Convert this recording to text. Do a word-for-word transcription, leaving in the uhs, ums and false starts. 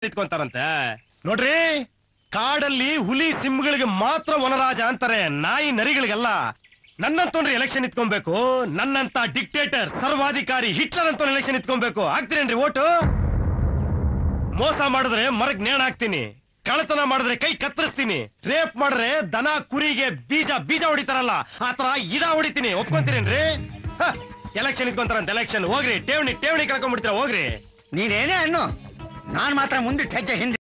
ನಿಂತ್ಕೊಂತಾರಂತೆ ನೋಡ್ರಿ ಕಾಡಲ್ಲಿ ಹುಲಿ ಸಿಂಹಗಳಿಗೆ ಮಾತ್ರ ವನರಾಜ ಅಂತಾರೆ ನಾಯಿ ನರಿಗಳಿಗೆಲ್ಲ ನನ್ನಂತೋನ್ರಿ ಎಲೆಕ್ಷನ್ ನಿಂತ್ಕೊಬೇಕು ನನ್ನಂತ ಡಿಕ್ಟೇಟರ್ ಸರ್ವಾಧಿಕಾರಿ ಹಿಟ್ಲರ್ ಅಂತ ಎಲೆಕ್ಷನ್ ನಿಂತ್ಕೊಬೇಕು ಆಗ್ತೀರೇನ್ರಿ ಓಟು ಮೋಸ ಮಾಡಿದ್ರೆ ಮರಗ್ ನೇಣ ಹಾಕ್ತೀನಿ ಕಳ್ಳತನ ಮಾಡಿದ್ರೆ ಕೈ ಕತ್ತರಿಸ್ತೀನಿ ರೇಪ್ ಮಾಡಿದ್ರೆ ದನ ಕುರಿಗೆ ಬೀಜ ಬೀಜ ಹೊಡಿತಾರಲ್ಲ ಆತರ ಇದ ಹೊಡಿತೀನಿ ಒಪ್ಕೊಂತೀರೇನ್ರಿ ಎಲೆಕ್ಷನ್ ನಿಂತ್ಕೊಂತಾರಂತ ಎಲೆಕ್ಷನ್ ಹೋಗ್ರಿ ಠೇವಣಿ ಠೇವಣಿ ಕಳ್ಕೊಂಡ್ಬಿಡ್ತೀರ ಹೋಗ್ರಿ ನೀನೇನೇ ಅನ್ನು ನಾನ್ ಮಾತ್ರ ಮುಂದಿಟ್ಟು ಹೆಜ್ಜೆ ಹಿಂದೆ